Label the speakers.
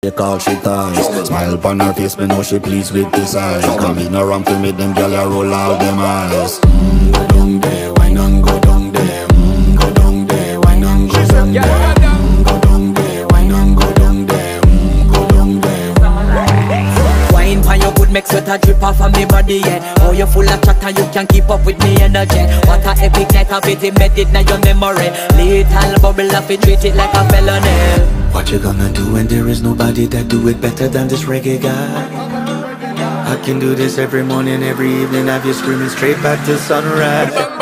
Speaker 1: She call she ties. Smile upon her face, me know she pleased with this eyes. Come in around to make them gyal a roll out them eyes. Go down there, wine and go down there. Go down there, wine and go down there. Go down there, wine and go down there. Go down there.
Speaker 2: Wine pan your good make sweat a drip off of me body, yeah. Oh, you full of chat and you can keep up with me energy. What a epic night of it, embedded in your memory. Little bubble of it, treat it like a felony.
Speaker 1: What you gonna do when there is nobody that do it better than this reggae guy? I can do this every morning, every evening, have you screaming straight back to sunrise.